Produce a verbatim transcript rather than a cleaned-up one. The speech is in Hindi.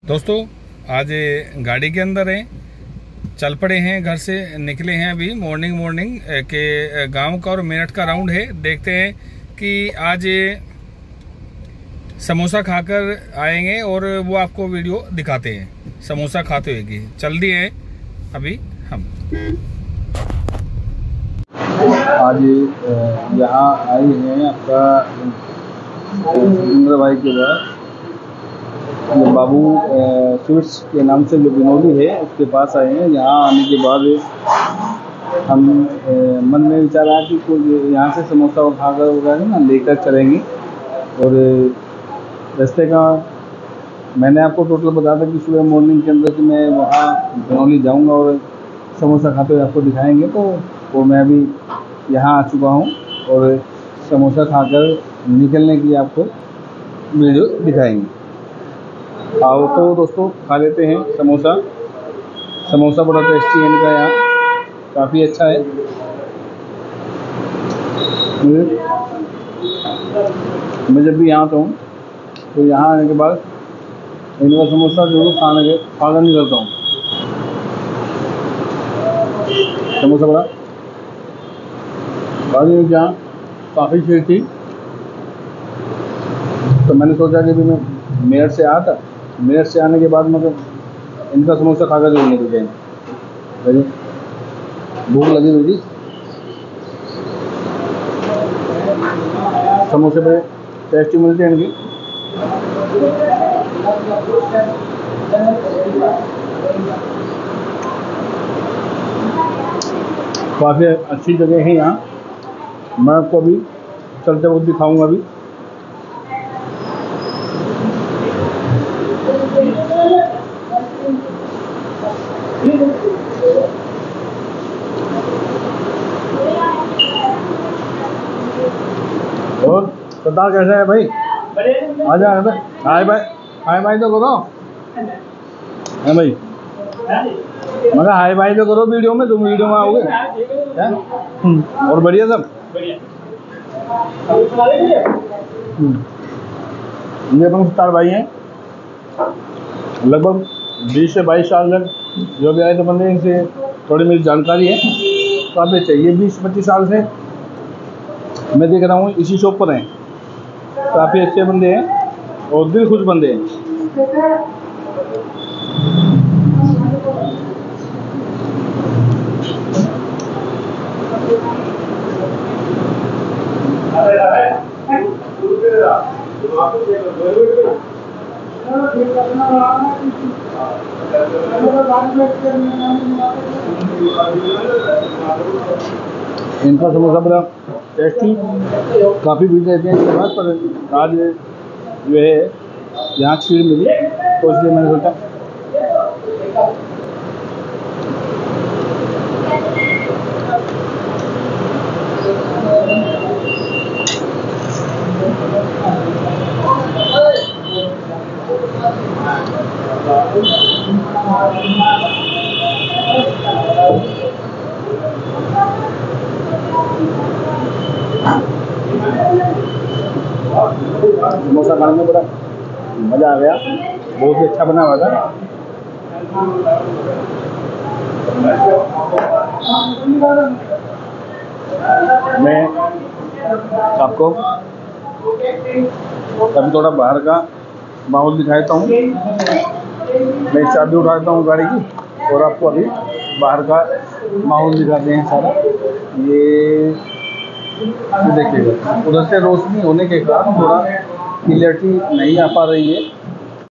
दोस्तों आज गाड़ी के अंदर हैं, चल पड़े हैं, घर से निकले हैं अभी मॉर्निंग मॉर्निंग के गांव का और मेरठ का राउंड है। देखते हैं कि आज समोसा खाकर आएंगे और वो आपको वीडियो दिखाते हैं समोसा खाते हुए की। चल दिए हैं अभी हम। आज यहाँ आई हैं आपका सुरेंद्र भाई के बाद ये बाबू स्वीट्स के नाम से जो बिनौली है उसके पास आए हैं। यहाँ आने के बाद हम मन में विचार आया कि कोई यहाँ से समोसा खाकर वगैरह ना लेकर चलेंगे। और रास्ते का मैंने आपको टोटल बताया था कि सुबह मॉर्निंग के अंदर कि मैं वहाँ बिनौली जाऊँगा और समोसा खाते हुए आपको दिखाएंगे। तो वो मैं अभी यहाँ आ चुका हूँ और समोसा खाकर निकलने की आपको वीडियो दिखाएंगे। आओ तो दोस्तों खा लेते हैं समोसा। समोसा बड़ा टेस्टी है इनका, यहाँ काफ़ी अच्छा है। मैं जब भी यहाँ आता हूँ तो यहाँ आने के बाद इनका समोसा जरूर खाने के खाकर निकलता हूँ। समोसा बड़ा गाड़ी जहाँ काफ़ी भीड़ थी तो मैंने सोचा कि भी मैं मेरठ से आया था, मेरठ से आने के बाद मतलब इनका समोसा खाकर जरूर निकल जाएंगे। भूख लगी हुई थी, समोसे बड़े टेस्टी मिलते हैं इनकी। काफ़ी अच्छी जगह है यहाँ, मैं आपको अभी चलते वक्त दिखाऊंगा। अभी और सरदार कैसा है भाई? आ जा हाय भाई, हाय भाई तो करो है भाई, मगर हाय भाई तो करो वीडियो में, तुम वीडियो में आओगे है? और बढ़िया सब। ये अपन स्टार भाई हैं, लगभग बीस से बाईस साल तक जो भी आए तो बंदे इनसे थोड़ी मेरी जानकारी है। काफ़ी चाहिए, बीस पच्चीस साल से मैं देख रहा हूँ इसी शॉप पर हैं। काफ़ी अच्छे बंदे हैं और दिल खुश बंदे हैं। इनका समोसा बड़ा टेस्टी, काफ़ी भीड़ रहते हैं इसके बाद, पर आज जो है यहाँ छीड़ मिली तो इसलिए मैंने सोचा समोसा खाने में बड़ा मज़ा आ गया, बहुत ही अच्छा बना हुआ था। मैं आपको कभी थोड़ा बाहर का माहौल दिखाता हूँ। मैं चाबी उठाता हूँ गाड़ी की और आपको अभी बाहर का माहौल दिखाते हैं सारा। ये देखिएगा, उधर से रोशनी होने के कारण थोड़ा क्लियरिटी नहीं आ पा रही है।